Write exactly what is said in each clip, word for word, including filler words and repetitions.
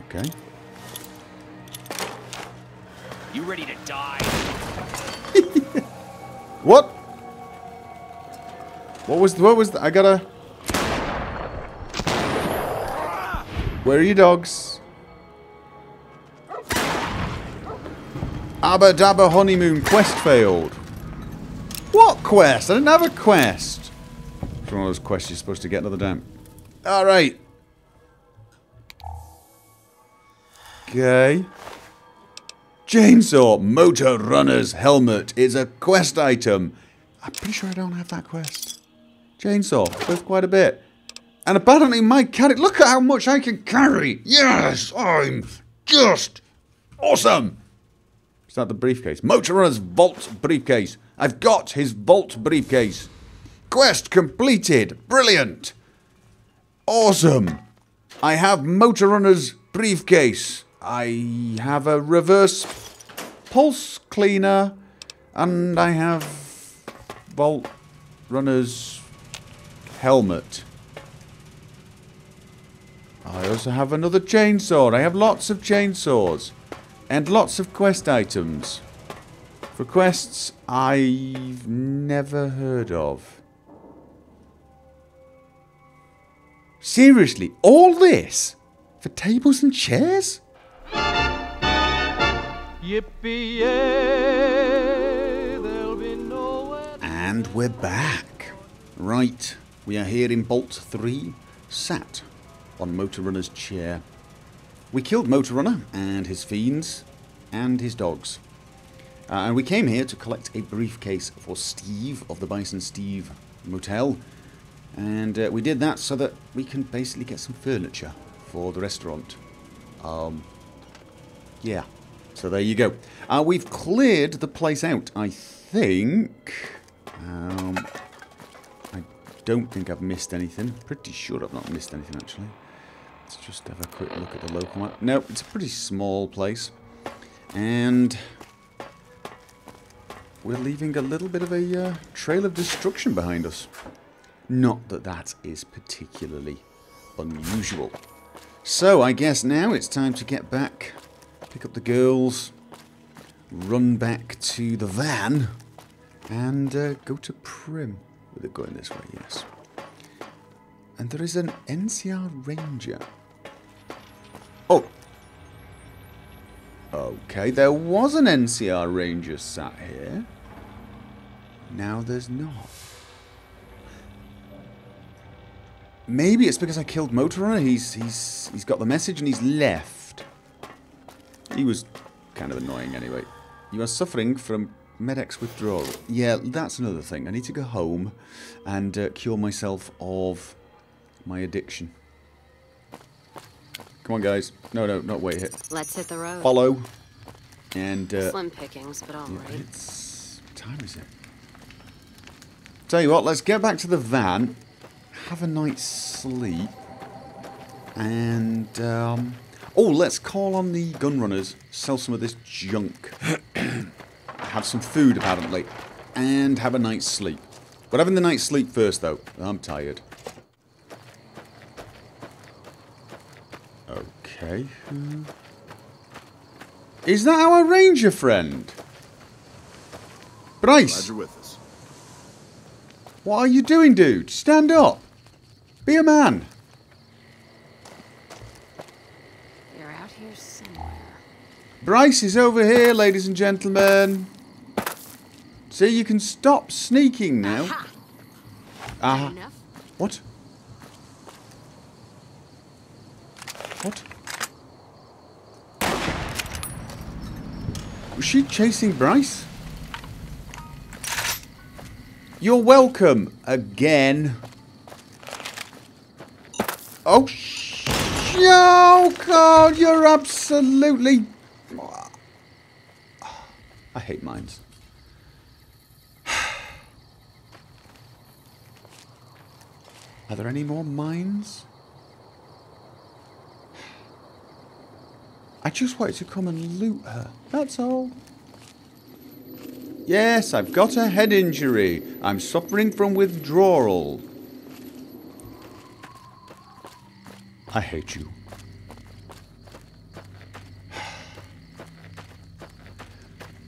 Okay. You ready to die? What? What was, what was, the, I gotta... Where are your dogs? Abba Dabba honeymoon quest failed. What quest? I didn't have a quest. It's one of those quests you're supposed to get another time. Alright. Okay. Chainsaw Motor Runner's Helmet is a quest item. I'm pretty sure I don't have that quest. Chainsaw, worth quite a bit. And apparently my cat... Look at how much I can carry. Yes, I'm just awesome. Is that the briefcase? Motor Runner's Vault briefcase. I've got his Vault briefcase. Quest completed. Brilliant. Awesome. I have Motor Runner's briefcase. I have a reverse pulse cleaner. And I have Vault Runner's helmet. I also have another chainsaw. I have lots of chainsaws. And lots of quest items. For quests I've never heard of. Seriously, all this? For tables and chairs? Yippee-yay, there'll be nowhere. And we're back. Right, we are here in Bolt three, sat on Motor Runner's chair. We killed Motor Runner and his fiends and his dogs. Uh, and we came here to collect a briefcase for Steve of the Bison Steve Motel. And uh, we did that so that we can basically get some furniture for the restaurant. Um, yeah, so there you go. Uh, we've cleared the place out, I think. Um, I don't think I've missed anything. Pretty sure I've not missed anything, actually. Let's just have a quick look at the local map. No, it's a pretty small place. And we're leaving a little bit of a uh, trail of destruction behind us. Not that that is particularly unusual. So, I guess now it's time to get back, pick up the girls, run back to the van, and uh, go to Prim. With it going this way, yes. And there is an N C R Ranger. Oh. Okay, there was an N C R Ranger sat here. Now there's not. Maybe it's because I killed Motor Runner. He's he's he's got the message and he's left. He was kind of annoying anyway. You are suffering from Med-X withdrawal. Yeah, that's another thing. I need to go home and uh, cure myself of my addiction. Come on, guys. No, no, not wait. Hit. Let's hit the road. Follow. And uh, slim pickings, but all yeah, right. It's, what time is it? Tell you what, let's get back to the van, have a night's sleep, and um, oh, let's call on the gun runners, sell some of this junk, have some food apparently, and have a night's sleep. But having the night's sleep first, though. I'm tired. Okay. Is that our ranger friend? Bryce! Glad you're with us. What are you doing, dude? Stand up. Be a man. You're out here somewhere. Bryce is over here, ladies and gentlemen. See, you can stop sneaking now. Aha! Uh-huh. Enough? What? What? Was she chasing Bryce? You're welcome again. Oh, sh oh God, you're absolutely... I hate mines. Are there any more mines? I just wanted to come and loot her. That's all. Yes, I've got a head injury. I'm suffering from withdrawal. I hate you.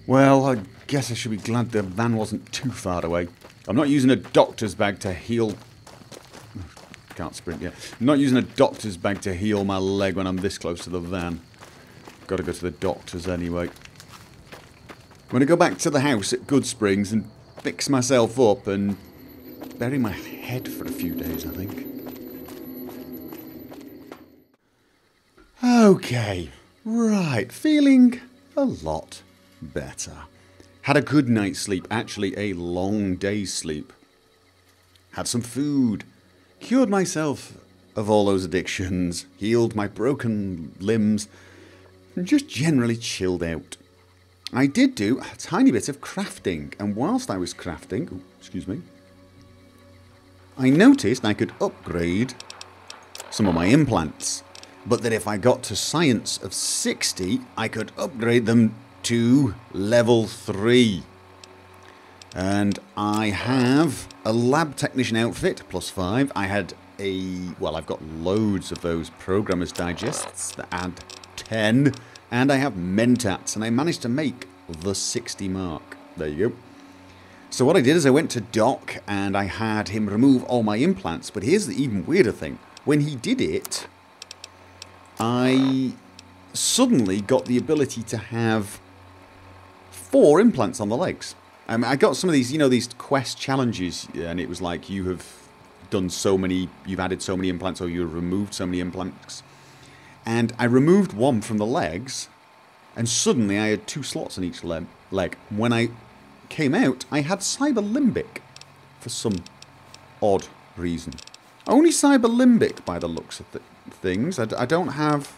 Well, I guess I should be glad the van wasn't too far away. I'm not using a doctor's bag to heal... Can't sprint yet. I'm not using a doctor's bag to heal my leg when I'm this close to the van. Got to go to the doctor's anyway. I'm going to go back to the house at Goodsprings and fix myself up and bury my head for a few days, I think. Okay. Right. Feeling a lot better. Had a good night's sleep. Actually, a long day's sleep. Had some food. Cured myself of all those addictions. Healed my broken limbs. And just generally chilled out. I did do a tiny bit of crafting. And whilst I was crafting... Oh, excuse me. I noticed I could upgrade some of my implants. But that if I got to science of sixty, I could upgrade them to level three. And I have a lab technician outfit, plus five. I had a... Well, I've got loads of those Programmer's Digests that add ten. And I have Mentats, and I managed to make the sixty mark. There you go. So what I did is I went to Doc, and I had him remove all my implants. But here's the even weirder thing. When he did it, I suddenly got the ability to have four implants on the legs. Um, I got some of these, you know, these quest challenges, and it was like you have done so many, you've added so many implants, or you've removed so many implants. And I removed one from the legs, and suddenly I had two slots on each le leg. When I came out, I had Cyberlimbic for some odd reason. Only Cyberlimbic by the looks of th things. I, d I don't have...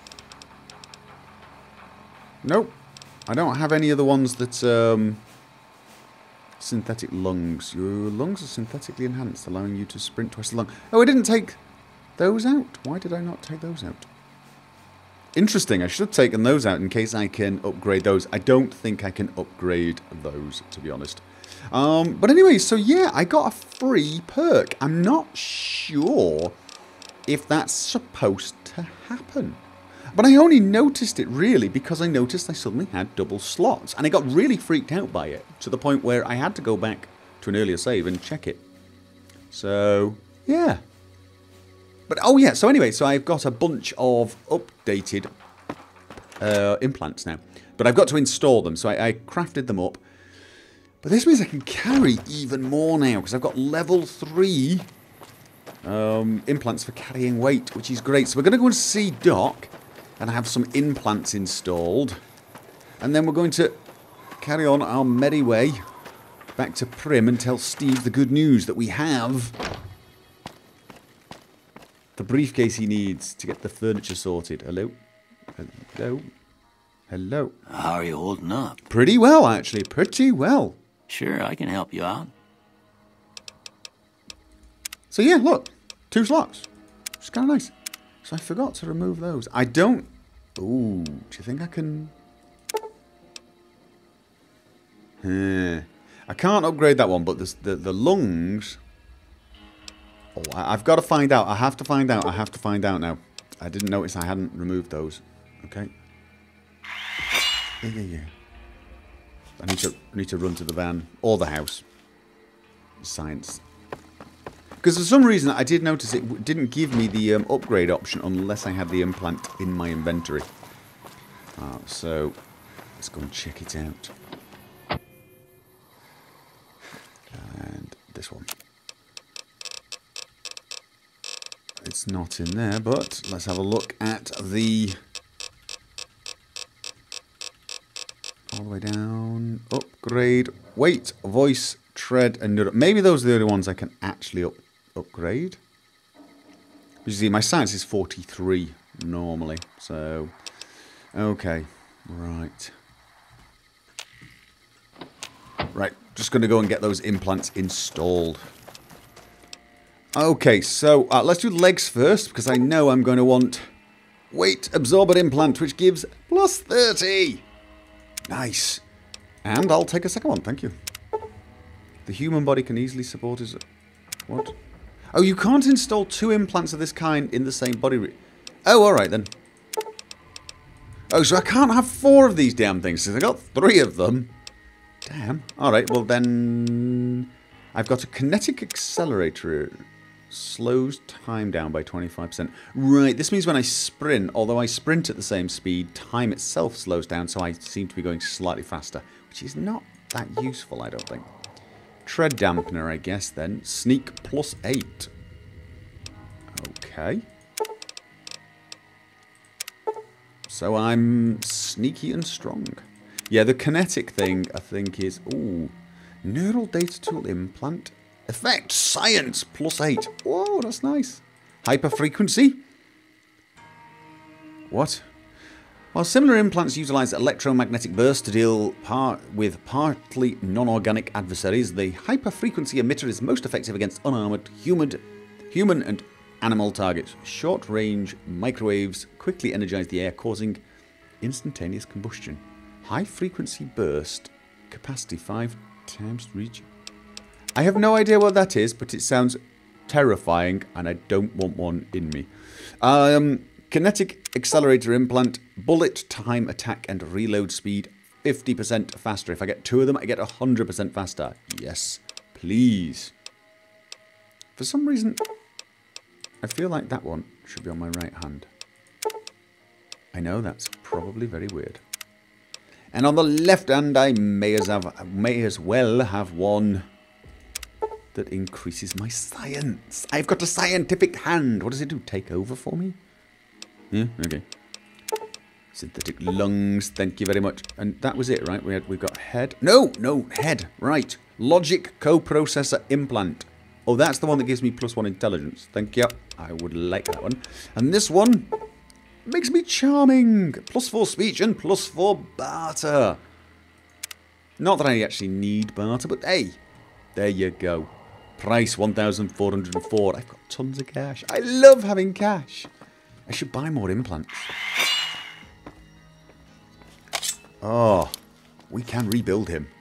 Nope. I don't have any of the ones that... Um, synthetic lungs. Your lungs are synthetically enhanced, allowing you to sprint twice as long. Oh, I didn't take those out. Why did I not take those out? Interesting. I should have taken those out in case I can upgrade those. I don't think I can upgrade those, to be honest. Um, but anyway, so yeah, I got a free perk. I'm not sure if that's supposed to happen. But I only noticed it really because I noticed I suddenly had double slots. And I got really freaked out by it to the point where I had to go back to an earlier save and check it. So, yeah. But, oh yeah, so anyway, so I've got a bunch of updated uh, implants now. But I've got to install them, so I, I crafted them up. But this means I can carry even more now, because I've got level three um, implants for carrying weight, which is great. So we're going to go and see Doc and have some implants installed. And then we're going to carry on our merry way back to Prim and tell Steve the good news that we have the briefcase he needs to get the furniture sorted. Hello? Hello? Hello? How are you holding up? Pretty well, actually. Pretty well. Sure, I can help you out. So yeah, look. Two slots. It's kind of nice. So I forgot to remove those. I don't... Ooh, do you think I can... Hmm. I can't upgrade that one, but the, the, the lungs... Oh, I, I've got to find out. I have to find out. I have to find out now. I didn't notice I hadn't removed those. Okay. Yeah, yeah, yeah. I need to, I need to run to the van. Or the house. Science. Because for some reason I did notice it didn't give me the um, upgrade option unless I had the implant in my inventory. Uh, so, let's go and check it out. And this one. It's not in there, but let's have a look at the... All the way down. Upgrade. Weight, voice, tread, and neuro. Maybe those are the only ones I can actually up upgrade. You see, my science is forty-three normally. So, okay. Right. Right. Just going to go and get those implants installed. Okay, so uh, let's do legs first, because I know I'm going to want weight absorber implant, which gives plus thirty. Nice. And I'll take a second one, thank you. The human body can easily support his... What? Oh, you can't install two implants of this kind in the same body... Re oh, alright then. Oh, so I can't have four of these damn things, because I got three of them. Damn. Alright, well then... I've got a kinetic accelerator. Slows time down by twenty-five percent. Right, this means when I sprint, although I sprint at the same speed, time itself slows down, so I seem to be going slightly faster. Which is not that useful, I don't think. Tread dampener, I guess, then. Sneak plus eight. Okay. So I'm sneaky and strong. Yeah, the kinetic thing, I think, is... Ooh. Neural data tool implant. Effect science plus eight. Whoa, that's nice. Hyperfrequency. What? While similar implants utilize electromagnetic bursts to deal par with partly non-organic adversaries, the hyperfrequency emitter is most effective against unarmored human, human and animal targets. Short-range microwaves quickly energize the air, causing instantaneous combustion. High-frequency burst. Capacity five times reach. I have no idea what that is, but it sounds terrifying, and I don't want one in me. Um, kinetic accelerator implant, bullet time, attack, and reload speed fifty percent faster. If I get two of them, I get one hundred percent faster. Yes, please. For some reason, I feel like that one should be on my right hand. I know that's probably very weird. And on the left hand, I may as, have, may as well have one that increases my science. I've got a scientific hand. What does it do? Take over for me? Yeah, okay. Synthetic lungs, thank you very much. And that was it, right? We had, we've got head. No, no, head. Right. Logic coprocessor implant. Oh, that's the one that gives me plus one intelligence. Thank you. I would like that one. And this one makes me charming. Plus four speech and plus four barter. Not that I actually need barter, but hey, there you go. Price one thousand four hundred and four. I've got tons of cash. I love having cash. I should buy more implants. Oh, we can rebuild him.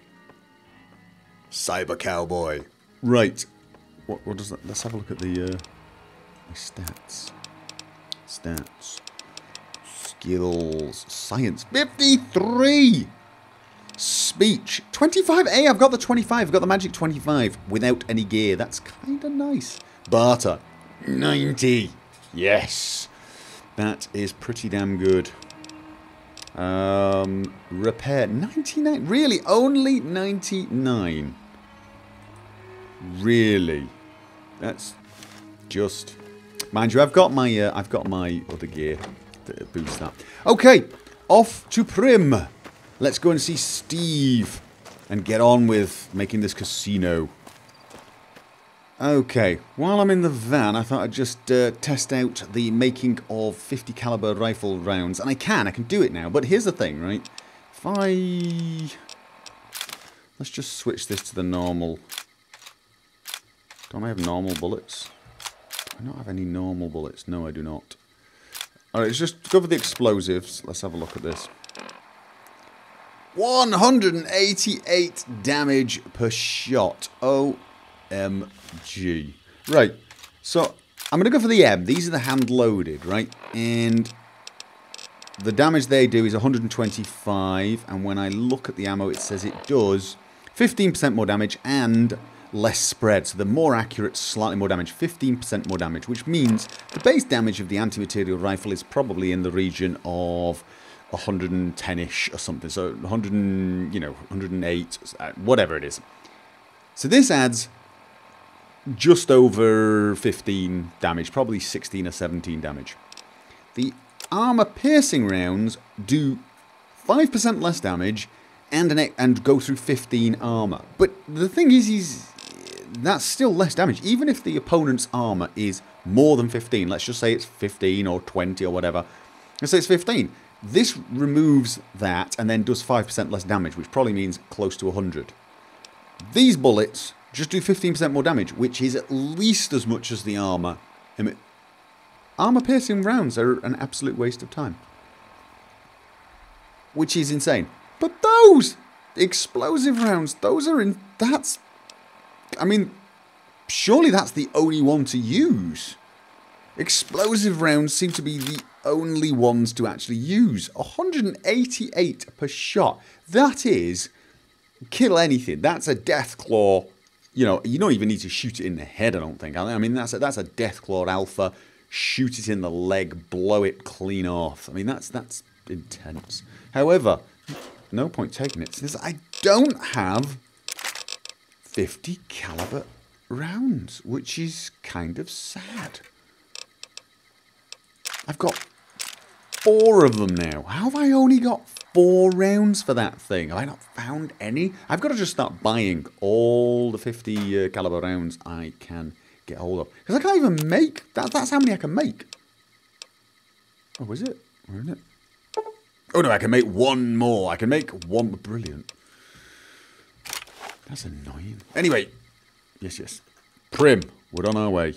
Cyber Cowboy. Right. What, what does that... Let's have a look at the... Uh, my stats. Stats. Skills. Science. fifty-three! Speech. twenty-five. Hey, I've got the twenty-five. I've got the magic twenty-five without any gear. That's kind of nice. Barter. ninety. Yes. That is pretty damn good. Um, repair. ninety-nine. Really? Only ninety-nine. Really? That's just... Mind you, I've got my, uh, I've got my other gear to boost that. Okay. Off to Prim. Let's go and see Steve and get on with making this casino. Okay, while I'm in the van, I thought I'd just uh, test out the making of fifty caliber rifle rounds. And I can, I can do it now. But here's the thing, right? If I... Let's just switch this to the normal. Don't I have normal bullets? Do I not have any normal bullets? No, I do not. Alright, let's just go for the explosives. Let's have a look at this. one hundred eighty-eight damage per shot. O M G. Right. So, I'm going to go for the M. These are the hand-loaded, right? And the damage they do is one hundred twenty-five. And when I look at the ammo, it says it does fifteen percent more damage and less spread. So the more accurate, slightly more damage. fifteen percent more damage, which means the base damage of the anti-material rifle is probably in the region of one hundred ten-ish or something. So one hundred, you know, one hundred eight, whatever it is. So this adds just over fifteen damage, probably sixteen or seventeen damage. The armor-piercing rounds do five percent less damage and an e and go through fifteen armor. But the thing is, is that's still less damage. Even if the opponent's armor is more than fifteen, let's just say it's fifteen or twenty or whatever. Let's say it's fifteen. This removes that and then does five percent less damage, which probably means close to one hundred. These bullets just do fifteen percent more damage, which is at least as much as the armor. I mean, armor-piercing rounds are an absolute waste of time. Which is insane. But those explosive rounds, those are in... That's... I mean, surely that's the only one to use. Explosive rounds seem to be the only ones to actually use. one hundred eighty-eight per shot. That is kill anything. That's a death claw. You know, you don't even need to shoot it in the head, I don't think. I mean, that's a, that's a death claw alpha. Shoot it in the leg, blow it clean off. I mean, that's that's intense. However, no point taking it since I don't have fifty caliber rounds, which is kind of sad. I've got four of them now. How have I only got four rounds for that thing? Have I not found any? I've got to just start buying all the fifty uh, caliber rounds I can get hold of. Because I can't even make... That, that's how many I can make. Oh, is it? Where is it? Oh, no, I can make one more. I can make one... Brilliant. That's annoying. Anyway. Yes, yes. Prim. We're on our way.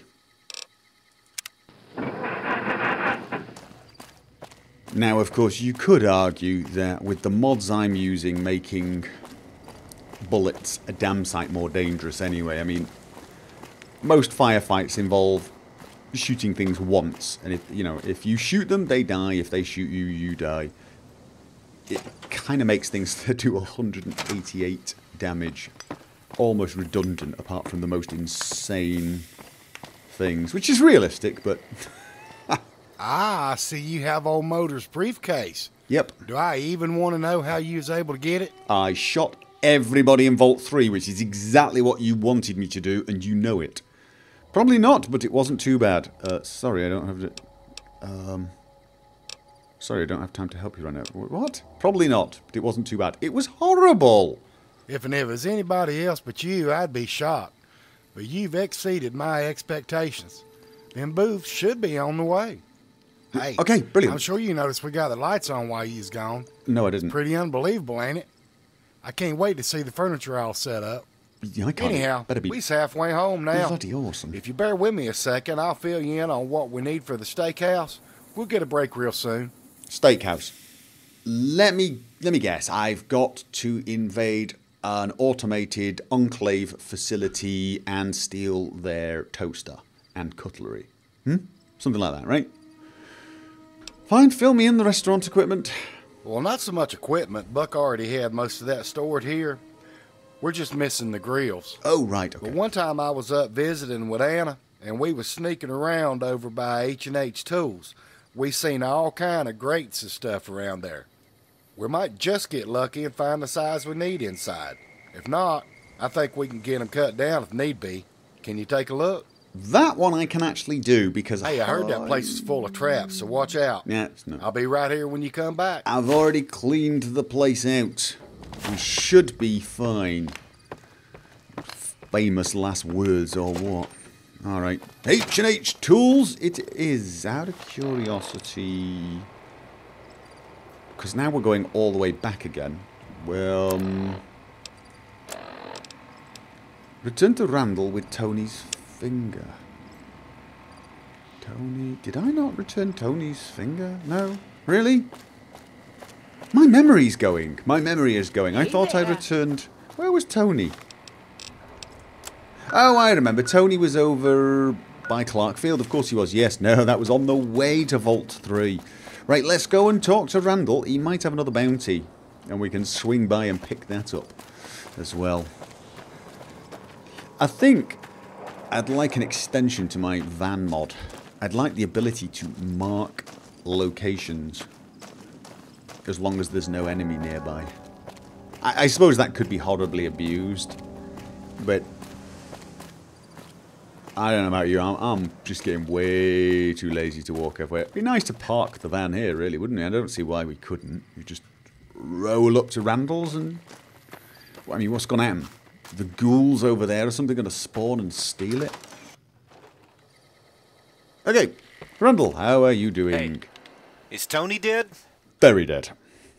Now, of course, you could argue that with the mods I'm using making bullets a damn sight more dangerous anyway. I mean, most firefights involve shooting things once. And, if you know, if you shoot them, they die. If they shoot you, you die. It kind of makes things that do one hundred eighty-eight damage almost redundant, apart from the most insane things. Which is realistic, but... Ah, I see you have old Motor's briefcase. Yep. Do I even want to know how you was able to get it? I shot everybody in Vault three, which is exactly what you wanted me to do, and you know it. Probably not, but it wasn't too bad. Uh, sorry, I don't have to... Um, sorry, I don't have time to help you right now. What? Probably not, but it wasn't too bad. It was horrible! If and if it was anybody else but you, I'd be shocked. But you've exceeded my expectations. Them booths should be on the way. Hey, okay, brilliant. I'm sure you noticed we got the lights on while you's gone. No, I didn't. Pretty unbelievable, ain't it? I can't wait to see the furniture all set up. Yeah, I can't. Anyhow, Better be we's halfway home now. bloody awesome. If you bear with me a second, I'll fill you in on what we need for the steakhouse. We'll get a break real soon. Steakhouse. Let me let me guess. I've got to invade an automated enclave facility and steal their toaster and cutlery. Hmm? Something like that, right? Fine, fill me in the restaurant equipment. Well, not so much equipment. Buck already had most of that stored here. We're just missing the grills. Oh, right, okay. But one time I was up visiting with Anna, and we was sneaking around over by H and H Tools. We seen all kind of grates and stuff around there. We might just get lucky and find the size we need inside. If not, I think we can get them cut down if need be. Can you take a look? That one I can actually do because... Hey, I heard that place is full of traps, so watch out. Yeah, it's not. I'll be right here when you come back. I've already cleaned the place out. We should be fine. Famous last words or what? Alright. H and H Tools it is. Out of curiosity... Because now we're going all the way back again. Well... Um, return to Randall with Tony's finger. Tony... Did I not return Tony's finger? No? Really? My memory's going. My memory is going. I thought I returned... Where was Tony? Oh, I remember. Tony was over by Clarkfield. Of course he was. Yes, no, that was on the way to Vault three. Right, let's go and talk to Randall. He might have another bounty. And we can swing by and pick that up as well. I think I'd like an extension to my van mod. I'd like the ability to mark locations as long as there's no enemy nearby. I, I suppose that could be horribly abused, but I don't know about you, I'm, I'm just getting way too lazy to walk everywhere. It'd be nice to park the van here, really, wouldn't it? I don't see why we couldn't. You just roll up to Randall's and... I mean, what's going to happen? The ghouls over there, are something going to spawn and steal it? Okay, Randall, how are you doing? Hey, is Tony dead? Very dead.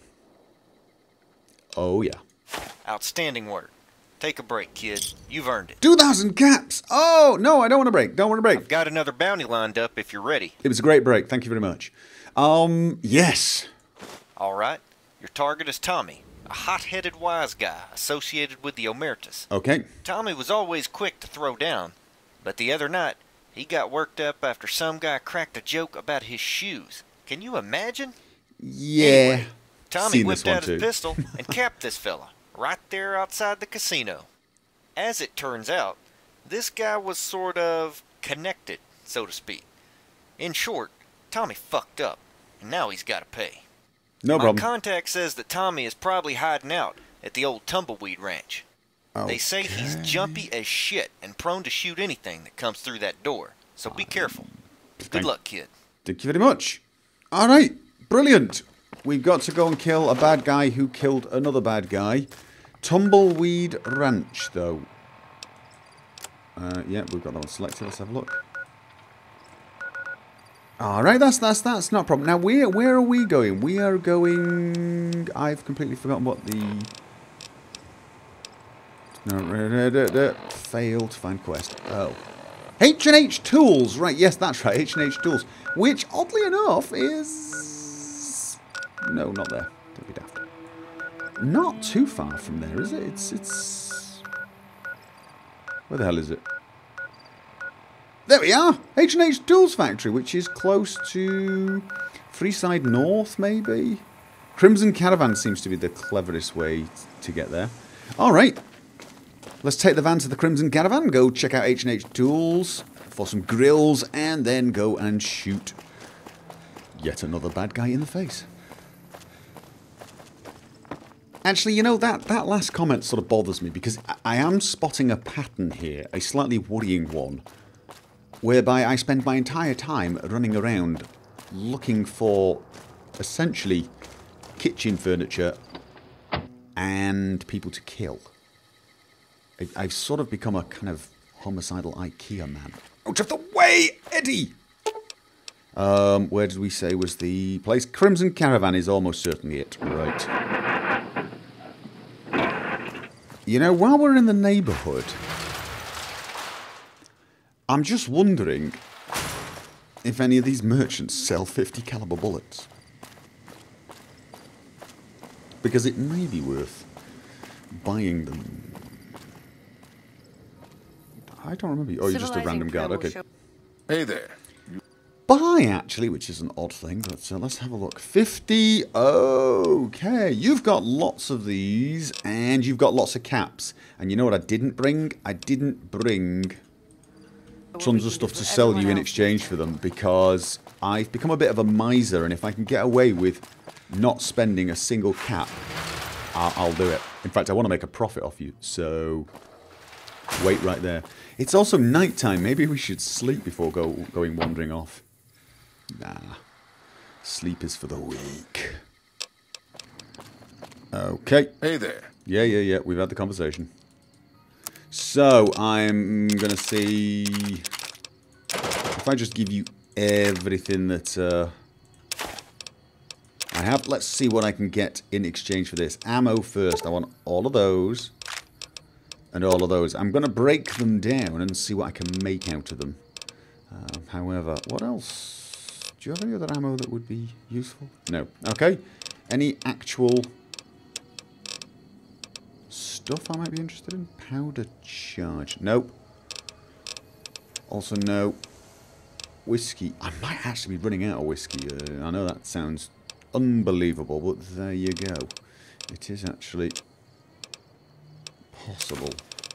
Oh, yeah. Outstanding work. Take a break, kid. You've earned it. two thousand caps! Oh, no, I don't want to break. Don't want to break. I've got another bounty lined up if you're ready. It was a great break. Thank you very much. Um, yes. All right. Your target is Tommy, a hot-headed wise guy associated with the Omertas. Okay. Tommy was always quick to throw down, but the other night, he got worked up after some guy cracked a joke about his shoes. Can you imagine? Yeah. Anyway, Tommy Seen whipped this one out his too. pistol and capped this fella, right there outside the casino. As it turns out, this guy was sort of connected, so to speak. In short, Tommy fucked up, and now he's got to pay. No My problem. contact says that Tommy is probably hiding out at the old Tumbleweed Ranch. Okay. They say he's jumpy as shit and prone to shoot anything that comes through that door. So be careful. Good Thank- luck, kid. Thank you very much. All right, brilliant. We've got to go and kill a bad guy who killed another bad guy. Tumbleweed Ranch, though. Uh, yeah, we've got that one selected. Let's have a look. All right, that's that's that's not a problem. Now, where where are we going? We are going. I've completely forgotten what the. No, failed to find quest. Oh, H and H Tools. Right, yes, that's right. H and H Tools, which oddly enough is no, not there. Don't be daft. Not too far from there, is it? It's it's. Where the hell is it? There we are! H and H Tools Factory, which is close to Freeside North, maybe? Crimson Caravan seems to be the cleverest way to get there. Alright. Let's take the van to the Crimson Caravan, go check out H and H Tools for some grills, and then go and shoot yet another bad guy in the face. Actually, you know, that, that last comment sort of bothers me, because I, I am spotting a pattern here, a slightly worrying one, whereby I spend my entire time running around looking for, essentially, kitchen furniture and people to kill. I, I've sort of become a kind of homicidal IKEA man. Out of the way, Eddie! Um, where did we say was the place? Crimson Caravan is almost certainly it. Right. You know, while we're in the neighbourhood, I'm just wondering if any of these merchants sell fifty caliber bullets. Because it may be worth buying them. I don't remember. Oh, you're just a random guard. Okay. Hey there. Buy, actually, which is an odd thing, but uh, let's have a look. fifty. Okay. You've got lots of these, and you've got lots of caps. And you know what I didn't bring? I didn't bring tons of stuff to sell you in exchange for them, because I've become a bit of a miser, and if I can get away with not spending a single cap, I'll, I'll do it. In fact, I want to make a profit off you, so wait right there. It's also nighttime. Maybe we should sleep before go, going wandering off. Nah. Sleep is for the weak. Okay. Hey there. Yeah, yeah, yeah. We've had the conversation. So, I'm going to see if I just give you everything that uh, I have. Let's see what I can get in exchange for this. Ammo first. I want all of those and all of those. I'm going to break them down and see what I can make out of them. Uh, however, what else? Do you have any other ammo that would be useful? No. Okay. Any actual stuff I might be interested in? Powder charge. Nope. Also no. Whiskey. I might actually be running out of whiskey. Uh, I know that sounds unbelievable, but there you go. It is actually possible.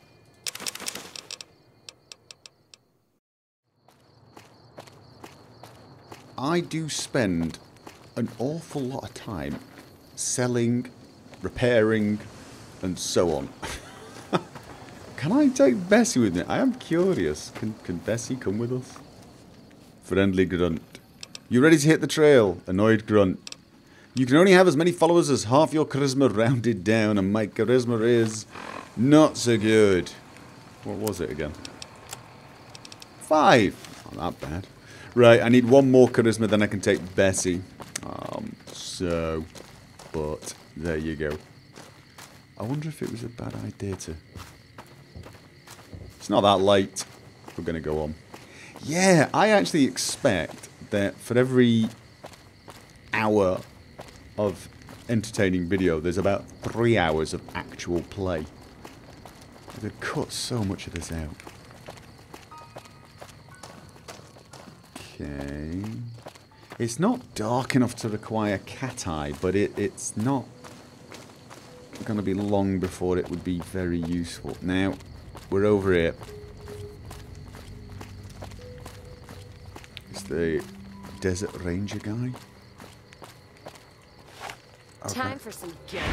I do spend an awful lot of time selling, repairing, and so on. Can I take Bessie with me? I am curious. Can, can Bessie come with us? Friendly grunt. You ready to hit the trail? Annoyed grunt. You can only have as many followers as half your charisma rounded down, and my charisma is not so good. What was it again? Five. Not that bad. Right, I need one more charisma, then I can take Bessie. Um, so, but there you go. I wonder if it was a bad idea to... It's not that late. We're going to go on. Yeah, I actually expect that for every hour of entertaining video, there's about three hours of actual play. They've cut so much of this out. Okay. It's not dark enough to require cat eye, but it, it's not going to be long before it would be very useful. Now, we're over here. It's the Desert Ranger guy. Okay. Time for some get.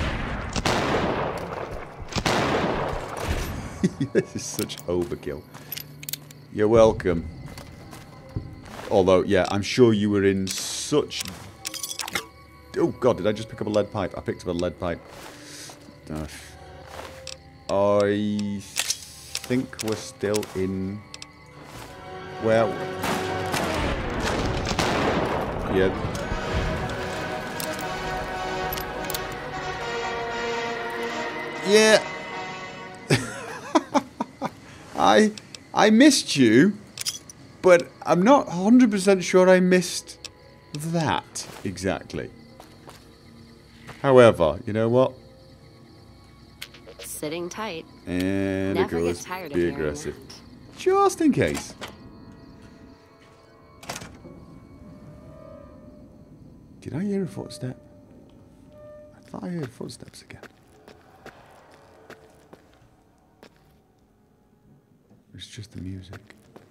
This is such overkill. You're welcome. Although, yeah, I'm sure you were in such... Oh, God, did I just pick up a lead pipe? I picked up a lead pipe. Uh, I think we're still in... Well... Yeah. Yeah. I I missed you, but I'm not one hundred percent sure I missed that exactly. However, you know what? Sitting tight. And Never it get goes tired of be hearing aggressive. that. Just in case. Did I hear a footstep? I thought I heard footsteps again. It's just the music.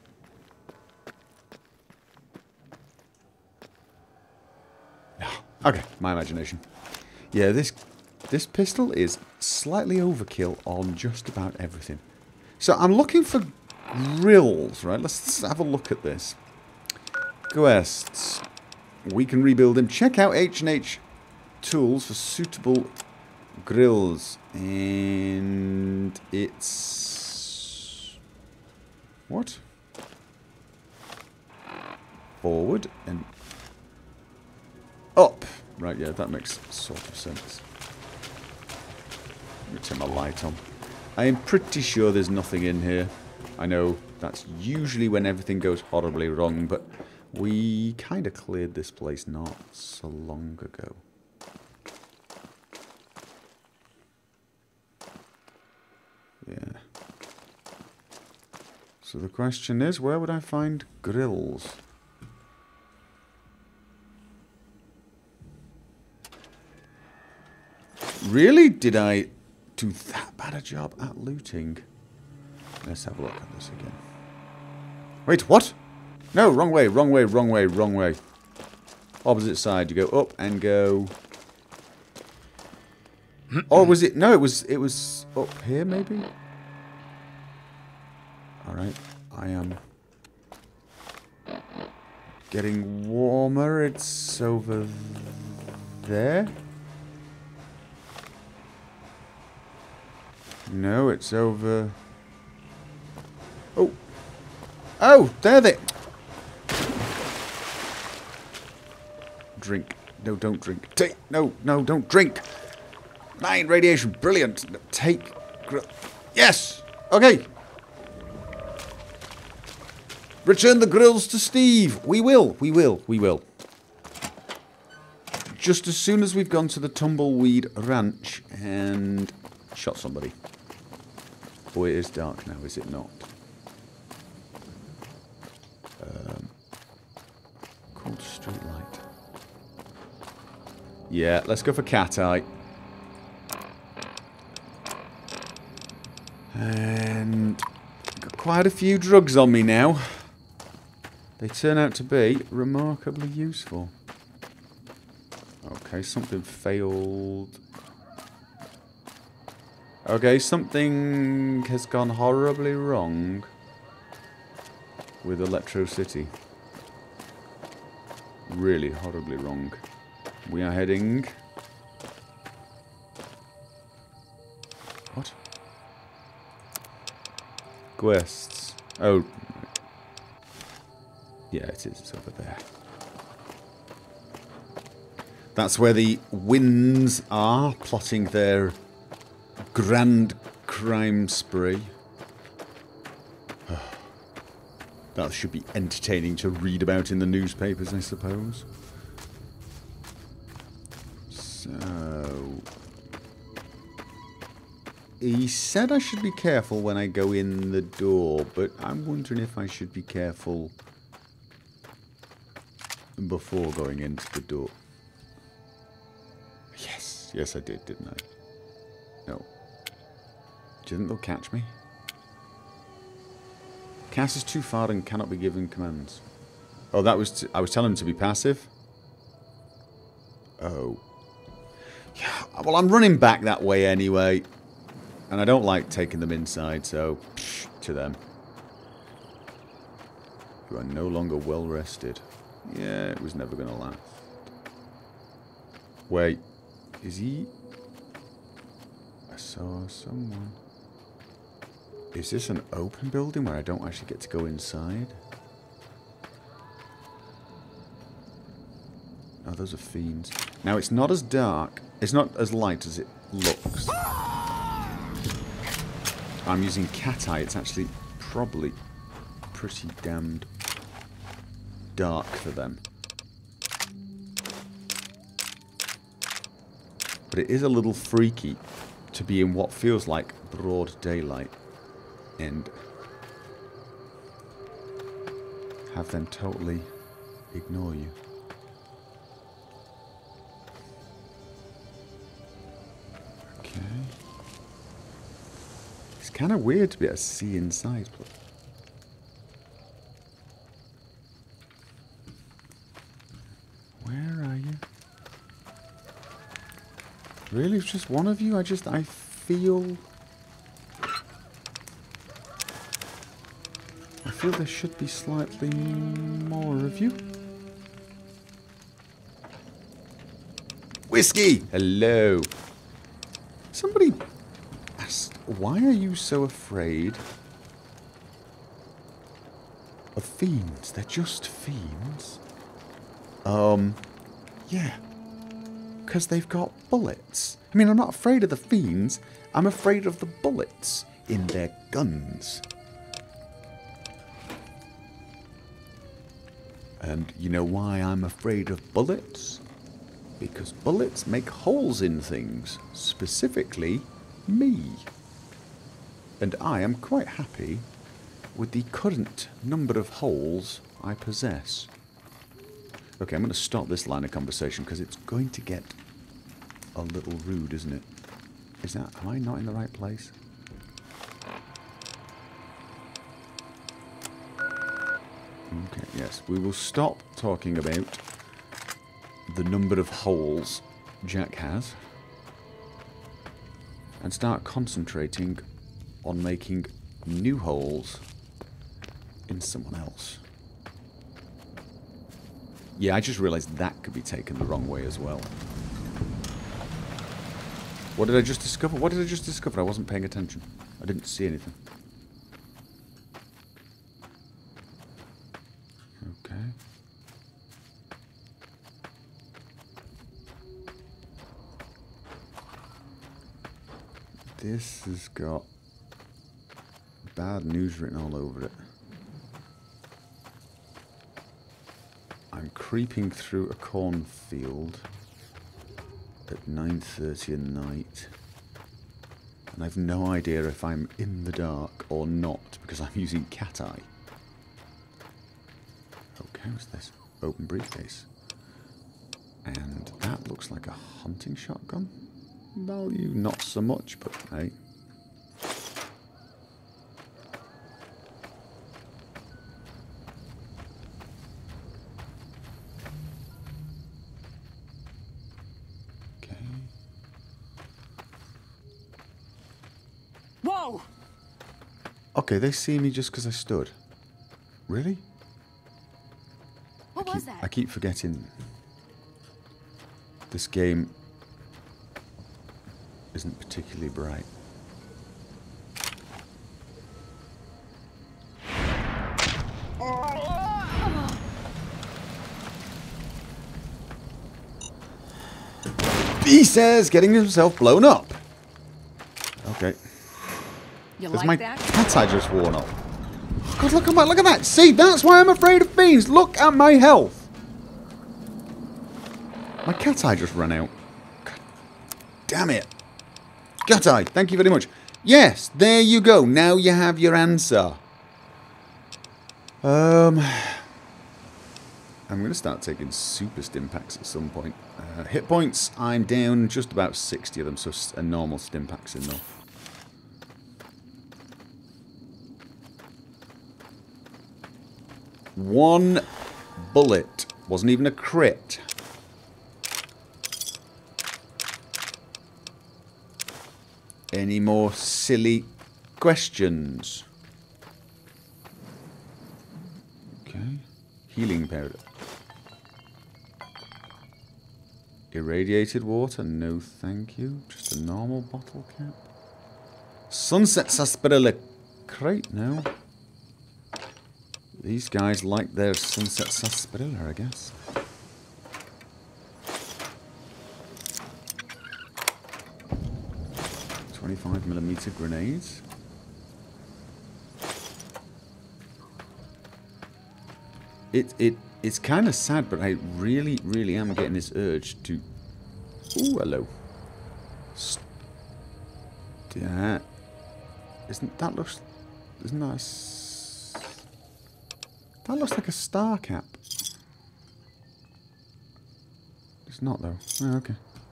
No. Okay, my imagination. Yeah, this this pistol is slightly overkill on just about everything. So I'm looking for grills, right? Let's have a look at this. Quests. We can rebuild them. Check out H and H tools for suitable grills. And it's... What? Forward and up. Right, yeah, that makes sort of sense. Let me turn my light on. I am pretty sure there's nothing in here. I know that's usually when everything goes horribly wrong, but we kind of cleared this place not so long ago. Yeah. So the question is, where would I find grills? Really? Did I do that bad a job at looting? Let's have a look at this again. Wait, what? No, wrong way, wrong way, wrong way, wrong way. Opposite side. You go up and go... Or was it... No, it was it was up here, maybe? Alright. I am... getting warmer. It's over there. No, it's over... Oh. Oh, there they... Drink. No, don't drink. Take. No, no, don't drink. Nine radiation. Brilliant. Take. Grill. Yes. Okay. Return the grills to Steve. We will. We will. We will. Just as soon as we've gone to the Tumbleweed Ranch and shot somebody. Oh, it is dark now, is it not? Um, cold street light. Yeah, let's go for cat eye. And got quite a few drugs on me now. They turn out to be remarkably useful. Okay, something failed. Okay, something has gone horribly wrong with Electro City. Really horribly wrong. We are heading... What? Quests. Oh. Yeah, it is. It's over there. That's where the winds are, plotting their grand crime spree. That should be entertaining to read about in the newspapers, I suppose. So... He said I should be careful when I go in the door, but I'm wondering if I should be careful before going into the door. Yes, yes I did, didn't I? No. Do you think they'll catch me? Cass is too far and cannot be given commands. Oh, that was... T I was telling him to be passive? Oh. Yeah, well, I'm running back that way anyway. And I don't like taking them inside, so... Psh, to them. You are no longer well rested. Yeah, it was never going to last. Wait. Is he... I saw someone... Is this an open building where I don't actually get to go inside? Oh, those are fiends. Now, it's not as dark. It's not as light as it looks. I'm using cat eye. It's actually probably pretty damned dark for them. But it is a little freaky to be in what feels like broad daylight and have them totally ignore you. Okay. It's kind of weird to be able to see inside. Where are you? Really? It's just one of you? I just, I feel... I feel there should be slightly more of you. Whiskey! Hello. Somebody asked, why are you so afraid of fiends? They're just fiends. Um, yeah. Because they've got bullets. I mean, I'm not afraid of the fiends. I'm afraid of the bullets in their guns. And you know why I'm afraid of bullets? Because bullets make holes in things. Specifically, me. And I am quite happy with the current number of holes I possess. Okay, I'm going to stop this line of conversation because it's going to get a little rude, isn't it? Is that... Am I not in the right place? Okay, yes. We will stop talking about the number of holes Jack has and start concentrating on making new holes in someone else. Yeah, I just realised that could be taken the wrong way as well. What did I just discover? What did I just discover? I wasn't paying attention. I didn't see anything. Okay. This has got bad news written all over it. I'm creeping through a cornfield at nine thirty at night, and I've no idea if I'm in the dark or not because I'm using cat eye. Okay, what's this? Open briefcase. And that looks like a hunting shotgun. Value not so much, but hey. Whoa! Okay, they see me just because I stood. Really? What I keep, was that? I keep forgetting this game isn't particularly bright. He says getting himself blown up. Okay. You Has like my that? cat eye just worn off? God, look at my, look at that. See, that's why I'm afraid of fiends. Look at my health. My cat eye just ran out. God damn it. Cat eye, thank you very much. Yes, there you go. Now you have your answer. Um, I'm going to start taking super stim packs at some point. Uh, hit points, I'm down just about sixty of them, so a normal stim pack's enough. One bullet. Wasn't even a crit. Any more silly questions? Okay. Healing powder. Irradiated water? No, thank you. Just a normal bottle cap. Sunset sarsaparilla crate? No. These guys like their sunset sarsaparilla, I guess. twenty-five millimeter grenades. It it it's kind of sad, but I really really am getting this urge to. Ooh, hello. St yeah. Isn't that looks? Isn't that? A s that looks like a star cap. It's not though. Oh, okay.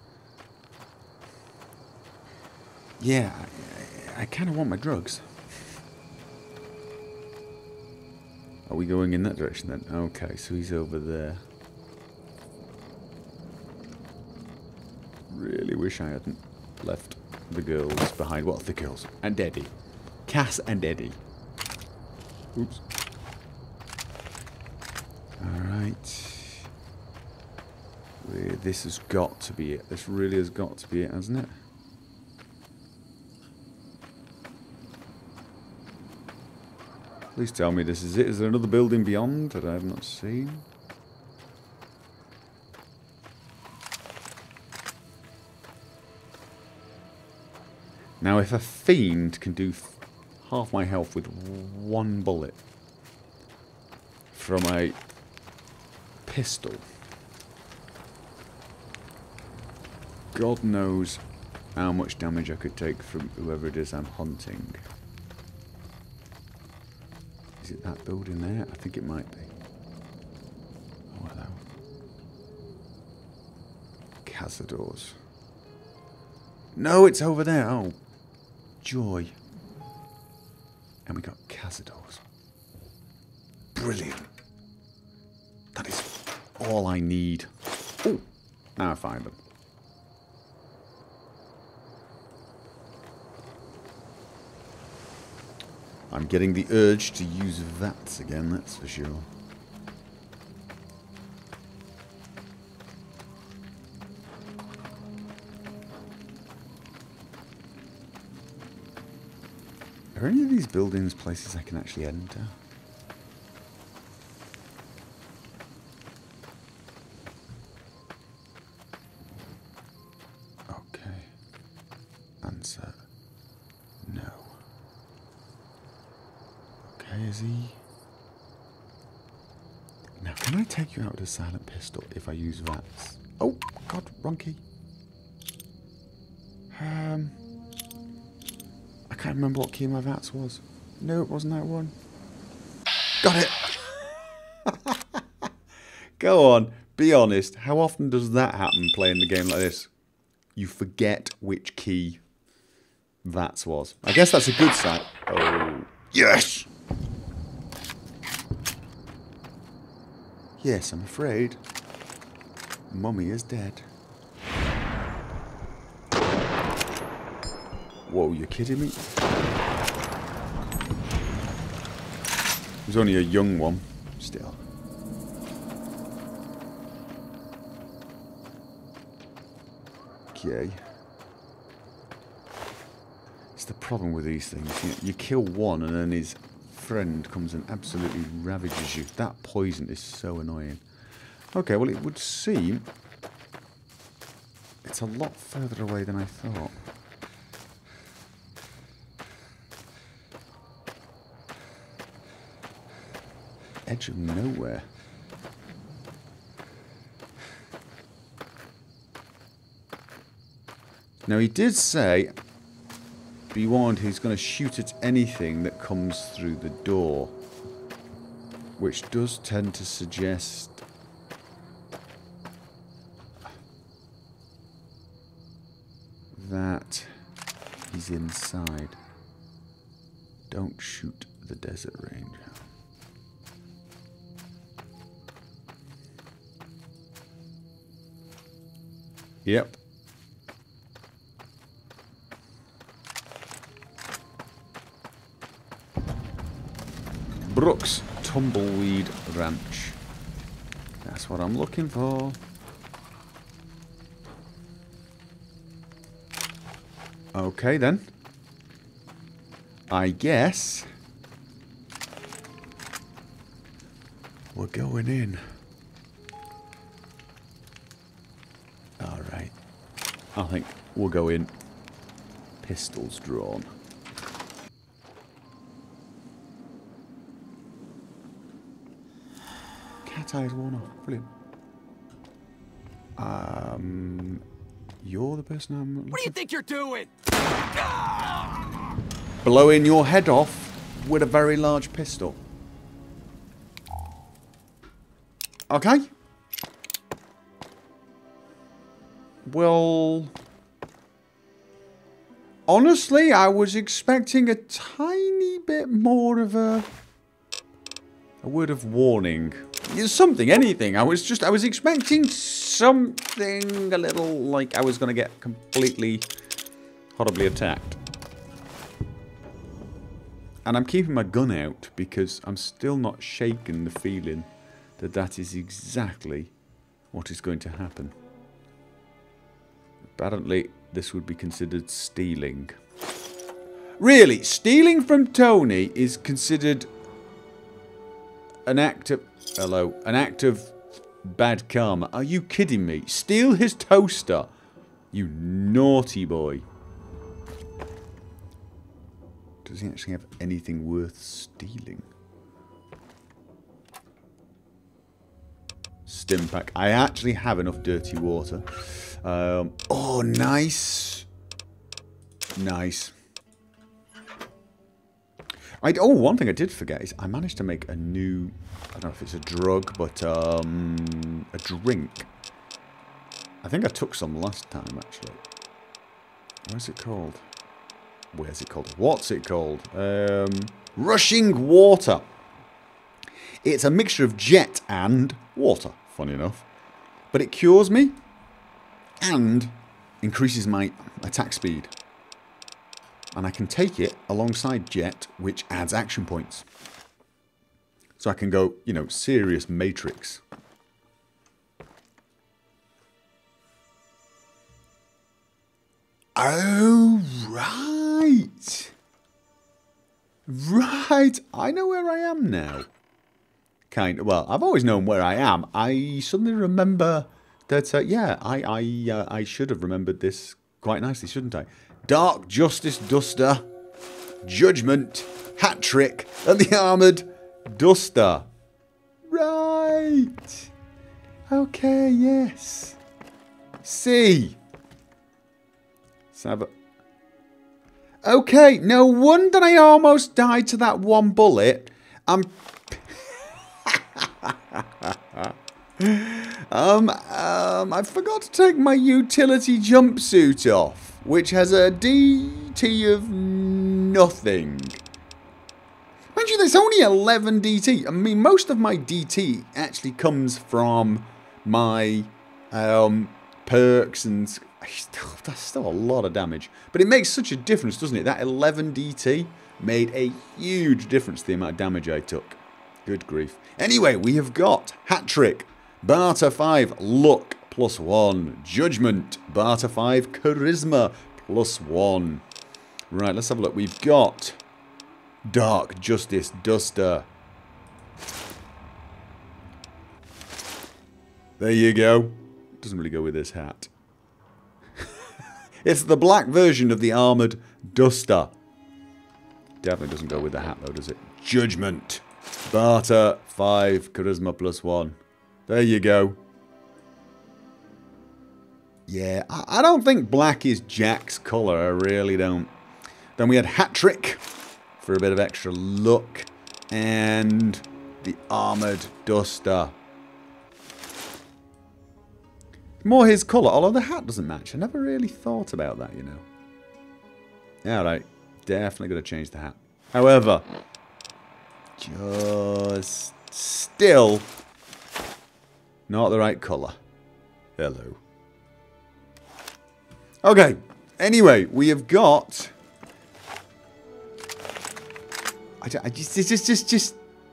Yeah, I, I kind of want my drugs. Are we going in that direction then? Okay, so he's over there. Really wish I hadn't left the girls behind. What are the girls? And Eddie. Cass and Eddie. Oops. Alright. This has got to be it. This really has got to be it, hasn't it? Please tell me this is it. Is there another building beyond that I have not seen? Now, if a fiend can do half my health with one bullet from a pistol, God knows how much damage I could take from whoever it is I'm hunting. Is it that building there? I think it might be. Oh, hello. Cazadors. No, it's over there. Oh, joy. And we got Cazadors. Brilliant. That is all I need. Oh, now I find them. I'm getting the urge to use V A Ts again, that's for sure. Are any of these buildings places I can actually enter? Okay. Answer. No. Okay, is he... Now, can I take you out with a silent pistol if I use V A Ts? Oh, God, wrong key. Um... I can't remember what key my V A Ts was. No, it wasn't that one. Got it! Go on, be honest. How often does that happen playing the game like this? You forget which key V A Ts was. I guess that's a good sign. Oh, yes! Yes, I'm afraid. Mummy is dead. Whoa, you're kidding me? It was only a young one, still. Okay. It's the problem with these things. You, you kill one and then his friend comes and absolutely ravages you. That poison is so annoying. Okay, well it would seem it's a lot further away than I thought. Edge of nowhere. Now he did say, be warned, he's going to shoot at anything that comes through the door, which does tend to suggest that he's inside. Don't shoot the Desert Ranger. Yep. Brooks Tumbleweed Ranch. That's what I'm looking for. Okay then. I guess we're going in. Alright. I think we'll go in. Pistols drawn. Cat eyes worn off. Brilliant. Um, you're the person I'm looking. What do you think you're doing? Blowing your head off with a very large pistol. Okay. Well, honestly, I was expecting a tiny bit more of a a word of warning. Something, anything. I was just, I was expecting something a little like I was going to get completely horribly attacked. And I'm keeping my gun out because I'm still not shaken the feeling that that is exactly what is going to happen. Apparently, this would be considered stealing. Really, stealing from Tony is considered an act of... Hello. An act of bad karma. Are you kidding me? Steal his toaster. You naughty boy. Does he actually have anything worth stealing? Stimpack. I actually have enough dirty water. Um, oh, nice. Nice. I, oh, one thing I did forget is I managed to make a new, I don't know if it's a drug, but um, a drink. I think I took some last time, actually. What's it called? Where's it called? What's it called? Um, rushing water. It's a mixture of jet and water, funny enough. But it cures me and increases my attack speed. And I can take it alongside jet, which adds action points. So I can go, you know, serious Matrix. Oh, right. Right. I know where I am now. Kind of. Well, I've always known where I am. I suddenly remember that, uh, yeah, I, I, uh, I should have remembered this quite nicely, shouldn't I? Dark Justice Duster, Judgment, Hat Trick, and the Armoured Duster. Right. Okay, yes. C. Let's have a... Okay, no wonder I almost died to that one bullet. I'm... um, um, I forgot to take my utility jumpsuit off, which has a D T of nothing. Mind you, there's only eleven D T. I mean, most of my D T actually comes from my um, perks and... That's still a lot of damage. But it makes such a difference, doesn't it? That eleven D T made a huge difference to the amount of damage I took. Good grief. Anyway, we have got Hat Trick, Barter five, Luck, plus one. Judgment, Barter five, Charisma, plus one. Right, let's have a look. We've got Dark Justice Duster. There you go. Doesn't really go with this hat. It's the black version of the Armoured Duster. Definitely doesn't go with the hat though, does it? Judgment. Barter five, Charisma plus one. There you go. Yeah, I, I don't think black is Jack's colour. I really don't. Then we had Hat Trick for a bit of extra luck. And the Armoured Duster. More his colour, although the hat doesn't match. I never really thought about that, you know. Yeah, right. Definitely going to change the hat. However, just still not the right colour. Hello. Okay. Anyway, we have got... I, I just, just, just, just...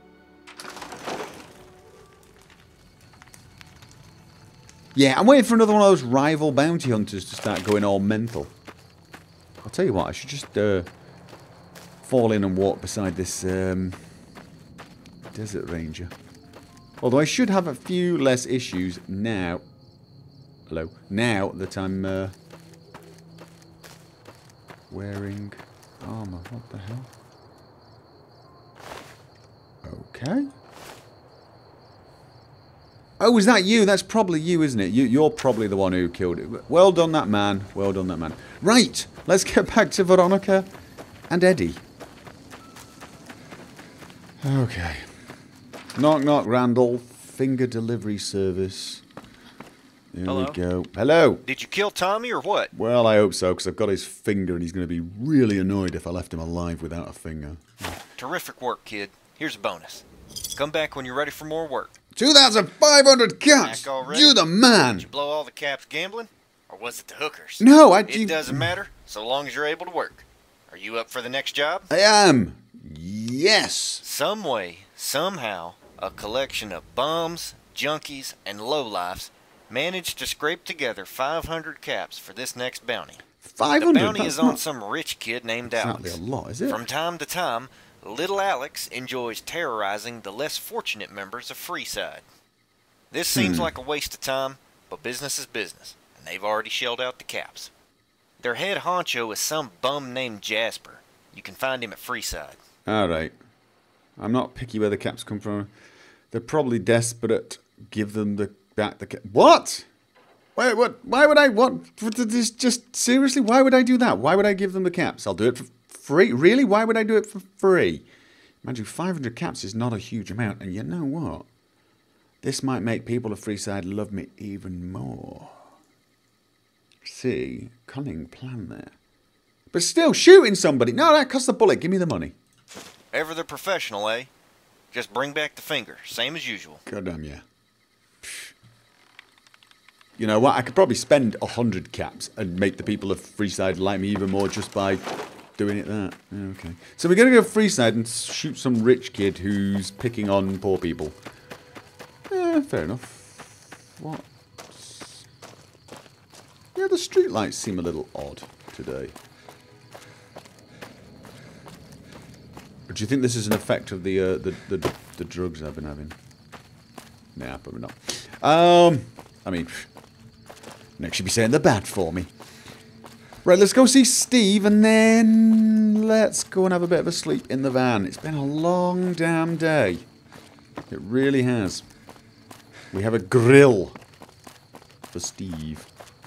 Yeah, I'm waiting for another one of those rival bounty hunters to start going all mental. I'll tell you what, I should just uh, fall in and walk beside this um, desert ranger. Although I should have a few less issues now. Hello. Now that I'm uh, wearing armor. What the hell? Okay. Oh, is that you? That's probably you, isn't it? You, you're probably the one who killed it. Well done, that man. Well done, that man. Right. Let's get back to Veronica and Eddie. Okay. Knock, knock, Randall. Finger delivery service. There Hello? we go. Hello. Did you kill Tommy or what? Well, I hope so, because I've got his finger and he's going to be really annoyed if I left him alive without a finger. Terrific work, kid. Here's a bonus. Come back when you're ready for more work. two thousand five hundred caps! Back already? You the man! Did you blow all the caps gambling? Or was it the hookers? No, I... It doesn't matter, so long as you're able to work. Are you up for the next job? I am. Yes. Some way, somehow, a collection of bums, junkies, and lowlifes managed to scrape together five hundred caps for this next bounty. five The hundred? bounty That's is on not some rich kid named exactly Alex. a lot, is it? From time to time, little Alex enjoys terrorizing the less fortunate members of Freeside. This seems Hmm. like a waste of time, but business is business, and they've already shelled out the caps. Their head honcho is some bum named Jasper. You can find him at Freeside. Alright. I'm not picky where the caps come from. They're probably desperate. Give them the back the cap. What? Wait, what? Why would I? What? This just seriously? Why would I do that? Why would I give them the caps? I'll do it for free. Really? Why would I do it for free? Mind you, five hundred caps is not a huge amount, and you know what? This might make people of Freeside love me even more. See, cunning plan there. But still, shooting somebody. No, that costs a bullet. Give me the money. Ever the professional, eh? Just bring back the finger, same as usual. Goddamn, yeah. You know what? I could probably spend a hundred caps and make the people of Freeside like me even more just by doing it that. Yeah, okay. So we're going to go Freeside and shoot some rich kid who's picking on poor people. Yeah, fair enough. What? Yeah, the streetlights seem a little odd today. Do you think this is an effect of the uh, the, the the drugs I've been having? Nah, probably not. Um, I mean, next should be saying they're bad for me. Right, let's go see Steve, and then let's go and have a bit of a sleep in the van. It's been a long damn day. It really has. We have a grill for Steve.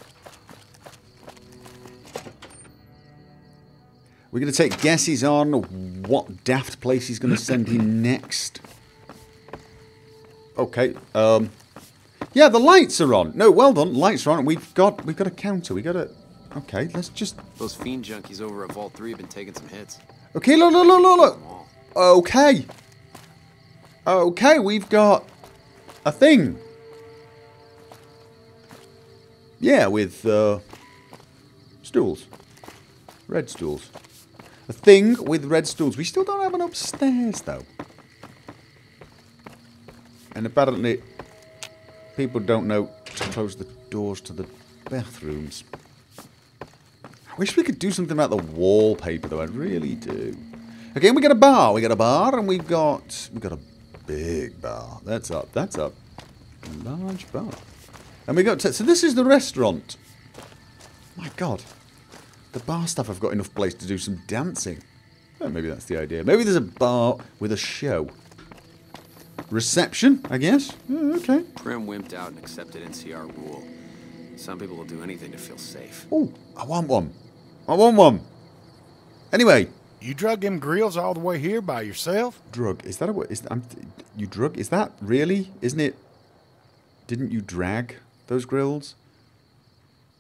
We're going to take guesses on what daft place he's going to send me next. Okay. Um. Yeah, the lights are on. No, well done. Lights are on. We've got we've got a counter. We got a. Okay, let's just. Those fiend junkies over at Vault Three have been taking some hits. Okay, look, look, look, look, look. Okay. Okay, we've got a thing. Yeah, with uh, stools, red stools. A thing with red stools. We still don't have an upstairs, though. And apparently, people don't know to close the doors to the bathrooms. I wish we could do something about the wallpaper, though. I really do. Okay, we got a bar. We got a bar, and we've got we got a big bar. That's up. That's up. A large bar. And we got to, so this is the restaurant. My God. The bar staff have got enough place to do some dancing. Well, maybe that's the idea. Maybe there's a bar with a show. Reception, I guess. Yeah, okay. Prim wimped out and accepted N C R rule. Some people will do anything to feel safe. Oh, I want one. I want one. Anyway. You drug them grills all the way here by yourself? Drug. Is that a word? Is that, I'm, you drug? Is that really? Isn't it? Didn't you drag those grills?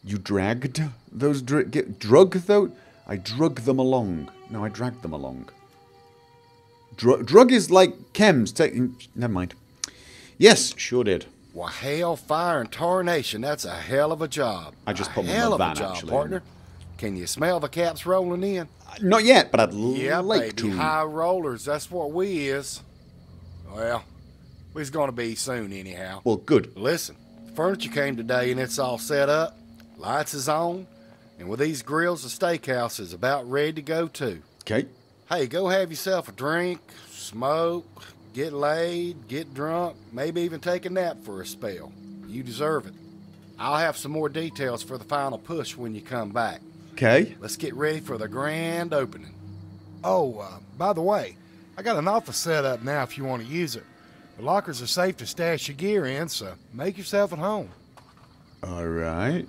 You dragged those dr get, drug though? I drug them along. No, I dragged them along. Dr drug is like chems taking. Never mind. Yes, sure did. Well, hell, fire, and tarnation. That's a hell of a job. I just a put them in hell the of a van, job, actually. partner. Can you smell the caps rolling in? Not yet, but I'd Yeah, like baby, to. high rollers. That's what we is. Well, we's gonna be soon anyhow. Well, good. Listen, furniture came today and it's all set up. Lights is on, and with these grills, the steakhouse is about ready to go too. Okay. Hey, go have yourself a drink, smoke, get laid, get drunk, maybe even take a nap for a spell. You deserve it. I'll have some more details for the final push when you come back. Okay. Let's get ready for the grand opening. Oh, uh, by the way, I got an office set up now if you want to use it. The lockers are safe to stash your gear in, so make yourself at home. All right.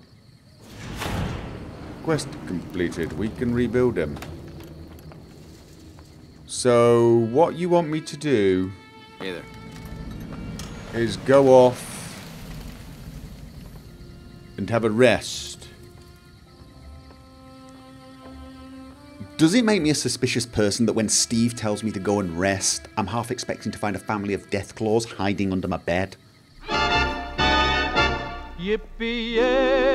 Quest completed. We can rebuild them. So, what you want me to do Hey there. is go off and have a rest. Does it make me a suspicious person that when Steve tells me to go and rest, I'm half expecting to find a family of Deathclaws hiding under my bed? Yippee-yay!